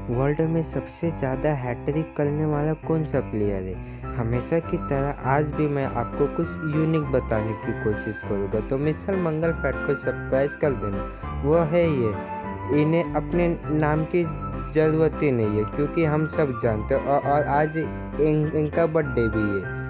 World में सबसे ज़्यादा हैट्रिक करने वाला कौन सा प्लेयर है? हमेशा की तरह आज भी मैं आपको कुछ यूनिक बताने की कोशिश करूँगा, तो मिचेल मंगलफ्रैड को सरप्राइज़ कर देना। वो है ये, इन्हें अपने नाम की ज़रूरत ही नहीं है क्योंकि हम सब जानते हैं और आज इनका बर्थडे भी है।